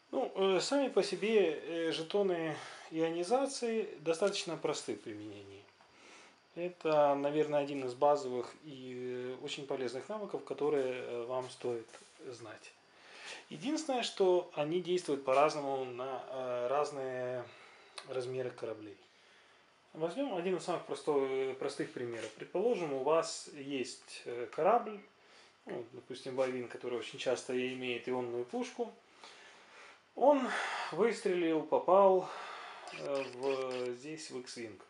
Ну, сами по себе жетоны ионизации достаточно просты в применении. Это, наверное, один из базовых и очень полезных навыков, которые вам стоит знать. Единственное, что они действуют по-разному на разные размеры кораблей. Возьмем один из самых простых примеров. Предположим, у вас есть корабль, ну, допустим, Байвин, который очень часто имеет ионную пушку. Он выстрелил, попал здесь в X-Wing.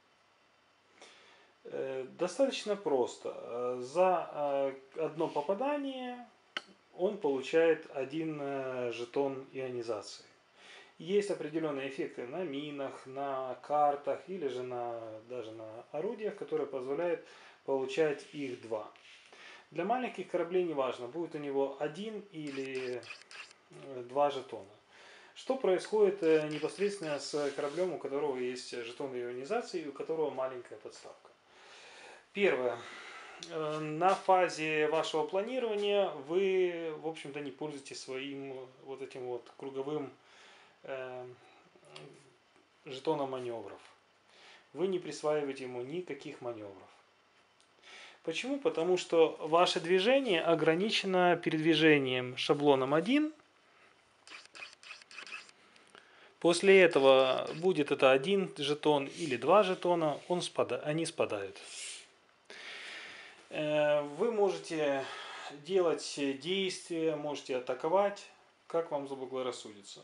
Достаточно просто. За одно попадание он получает один жетон ионизации. Есть определенные эффекты на минах, на картах или же даже на орудиях, которые позволяют получать их два. Для маленьких кораблей не важно, будет у него один или два жетона. Что происходит непосредственно с кораблем, у которого есть жетон ионизации и у которого маленькая подставка? Первое. На фазе вашего планирования вы, в общем-то, не пользуетесь своим вот этим вот круговым жетоном маневров. Вы не присваиваете ему никаких маневров. Почему? Потому что ваше движение ограничено передвижением шаблоном 1. После этого будет это один жетон или два жетона, они спадают. Вы можете делать действия, можете атаковать, как вам заблагорассудится.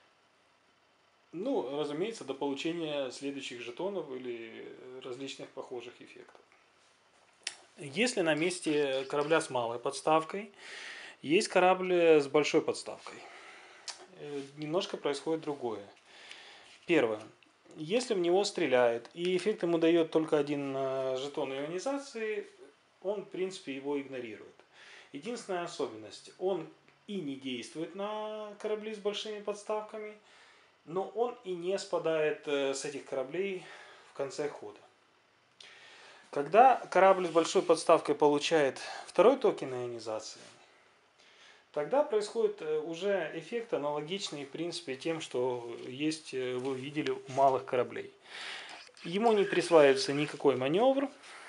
Ну, разумеется, до получения следующих жетонов или различных похожих эффектов. Если на месте корабля с малой подставкой есть корабль с большой подставкой, немножко происходит другое. Первое. Если в него стреляет и эффект ему дает только один жетон ионизации, он, в принципе, его игнорирует. Единственная особенность, он и не действует на корабли с большими подставками, но он и не спадает с этих кораблей в конце хода. Когда корабль с большой подставкой получает второй токен ионизации, тогда происходит уже эффект аналогичный, в принципе, тем, что есть, вы видели у малых кораблей. Ему не присваивается никакой маневр,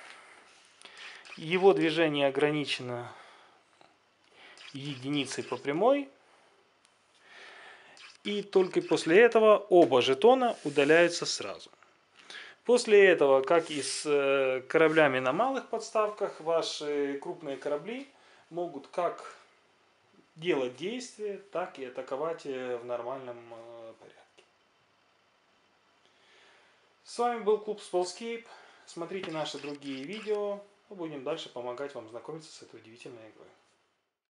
его движение ограничено единицей по прямой, и только после этого оба жетона удаляются сразу. После этого, как и с кораблями на малых подставках, ваши крупные корабли могут как делать действия, так и атаковать в нормальном порядке. С вами был клуб Spellscape. Смотрите наши другие видео. Мы будем дальше помогать вам знакомиться с этой удивительной игрой.